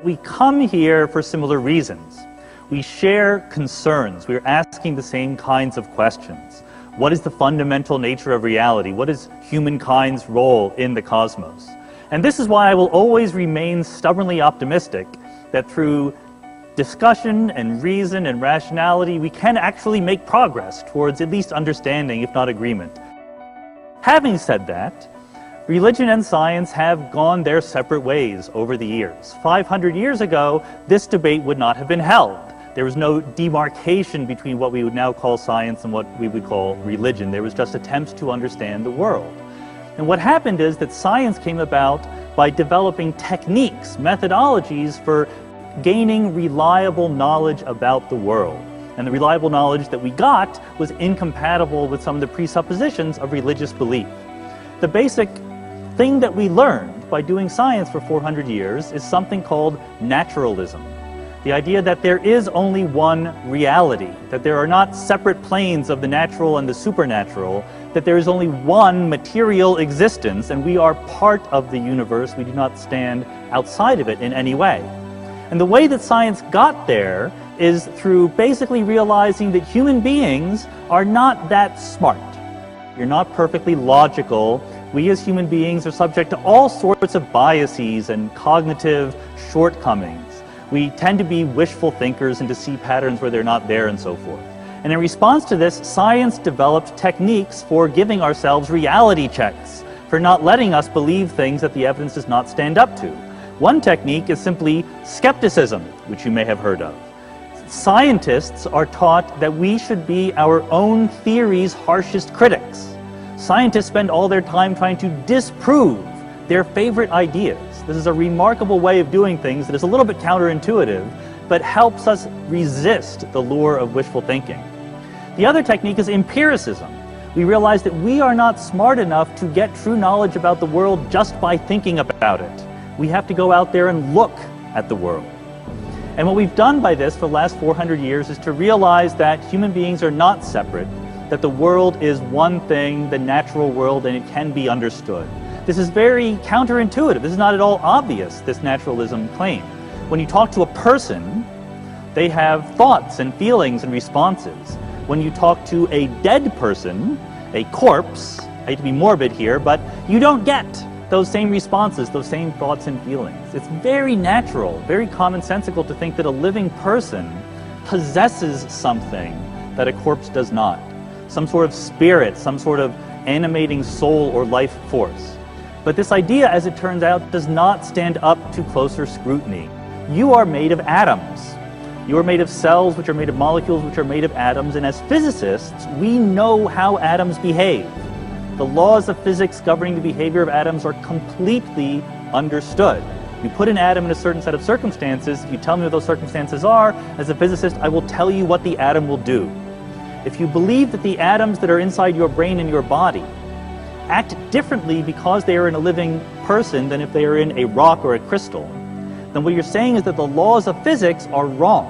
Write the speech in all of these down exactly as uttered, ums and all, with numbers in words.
We come here for similar reasons. We share concerns. We're asking the same kinds of questions. What is the fundamental nature of reality? What is humankind's role in the cosmos? And this is why I will always remain stubbornly optimistic that through discussion and reason and rationality, we can actually make progress towards at least understanding, if not agreement. Having said that, religion and science have gone their separate ways over the years. five hundred years ago, this debate would not have been held. There was no demarcation between what we would now call science and what we would call religion. There was just attempts to understand the world. And what happened is that science came about by developing techniques, methodologies for gaining reliable knowledge about the world. And the reliable knowledge that we got was incompatible with some of the presuppositions of religious belief. The basic thing that we learned by doing science for four hundred years is something called naturalism. The idea that there is only one reality, that there are not separate planes of the natural and the supernatural, that there is only one material existence and we are part of the universe, we do not stand outside of it in any way. And the way that science got there is through basically realizing that human beings are not that smart. You're not perfectly logical. We as human beings are subject to all sorts of biases and cognitive shortcomings. We tend to be wishful thinkers and to see patterns where they're not there and so forth. And in response to this, science developed techniques for giving ourselves reality checks, for not letting us believe things that the evidence does not stand up to. One technique is simply skepticism, which you may have heard of. Scientists are taught that we should be our own theory's harshest critics. Scientists spend all their time trying to disprove their favorite ideas. This is a remarkable way of doing things that is a little bit counterintuitive, but helps us resist the lure of wishful thinking. The other technique is empiricism. We realize that we are not smart enough to get true knowledge about the world just by thinking about it. We have to go out there and look at the world. And what we've done by this for the last four hundred years is to realize that human beings are not separate, that the world is one thing, the natural world, and it can be understood. This is very counterintuitive. This is not at all obvious, this naturalism claim. When you talk to a person, they have thoughts and feelings and responses. When you talk to a dead person, a corpse, I hate to be morbid here, but you don't get those same responses, those same thoughts and feelings. It's very natural, very commonsensical to think that a living person possesses something that a corpse does not. Some sort of spirit, some sort of animating soul or life force. But this idea, as it turns out, does not stand up to closer scrutiny. You are made of atoms. You are made of cells, which are made of molecules, which are made of atoms, and as physicists, we know how atoms behave. The laws of physics governing the behavior of atoms are completely understood. You put an atom in a certain set of circumstances, if you tell me what those circumstances are, as a physicist, I will tell you what the atom will do. If you believe that the atoms that are inside your brain and your body act differently because they are in a living person than if they are in a rock or a crystal, then what you're saying is that the laws of physics are wrong,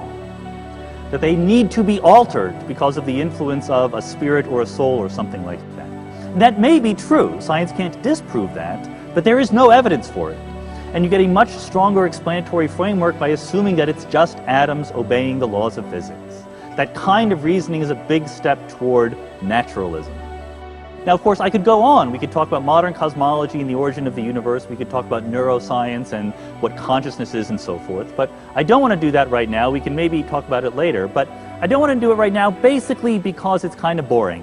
that they need to be altered because of the influence of a spirit or a soul or something like that. And that may be true. Science can't disprove that, but there is no evidence for it. And you get a much stronger explanatory framework by assuming that it's just atoms obeying the laws of physics. That kind of reasoning is a big step toward naturalism. Now, of course, I could go on. We could talk about modern cosmology and the origin of the universe. We could talk about neuroscience and what consciousness is and so forth. But I don't want to do that right now. We can maybe talk about it later. But I don't want to do it right now basically because it's kind of boring.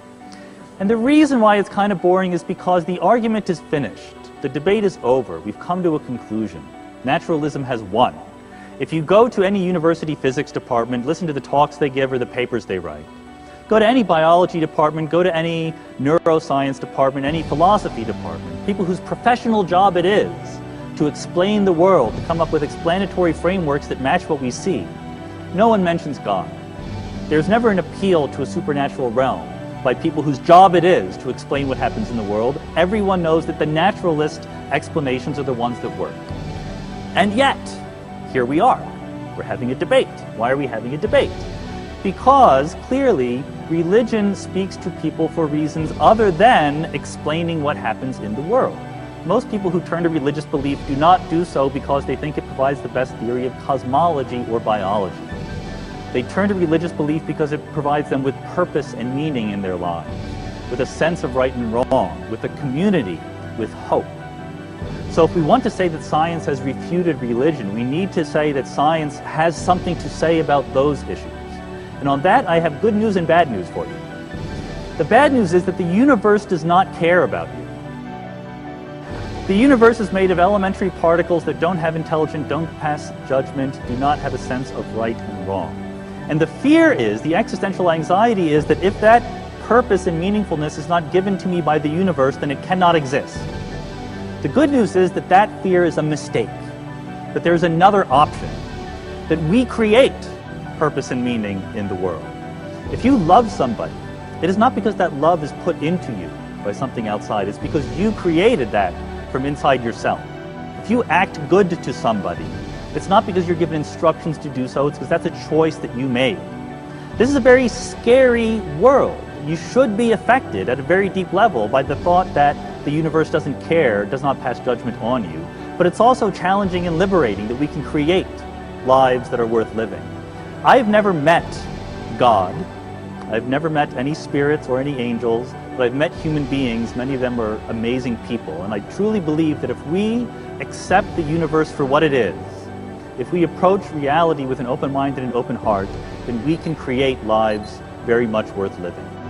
And the reason why it's kind of boring is because the argument is finished. The debate is over. We've come to a conclusion. Naturalism has won. If you go to any university physics department, listen to the talks they give or the papers they write. Go to any biology department, go to any neuroscience department, any philosophy department, people whose professional job it is to explain the world, to come up with explanatory frameworks that match what we see. No one mentions God. There's never an appeal to a supernatural realm by people whose job it is to explain what happens in the world. Everyone knows that the naturalist explanations are the ones that work. And yet, here we are. We're having a debate. Why are we having a debate? Because, clearly, religion speaks to people for reasons other than explaining what happens in the world. most people who turn to religious belief do not do so because they think it provides the best theory of cosmology or biology. They turn to religious belief because it provides them with purpose and meaning in their lives, with a sense of right and wrong, with a community, with hope. So if we want to say that science has refuted religion, we need to say that science has something to say about those issues. And on that, I have good news and bad news for you. The bad news is that the universe does not care about you. The universe is made of elementary particles that don't have intelligence, don't pass judgment, do not have a sense of right and wrong. And the fear is, the existential anxiety is, that if that purpose and meaningfulness is not given to me by the universe, then it cannot exist. The good news is that that fear is a mistake, that there's another option, that we create purpose and meaning in the world. If you love somebody, it is not because that love is put into you by something outside, it's because you created that from inside yourself. If you act good to somebody, it's not because you're given instructions to do so, it's because that's a choice that you made. This is a very scary world. You should be affected at a very deep level by the thought that the universe doesn't care, does not pass judgment on you. But it's also challenging and liberating that we can create lives that are worth living. I've never met God. I've never met any spirits or any angels, but I've met human beings. Many of them are amazing people. And I truly believe that if we accept the universe for what it is, if we approach reality with an open mind and an open heart, then we can create lives very much worth living.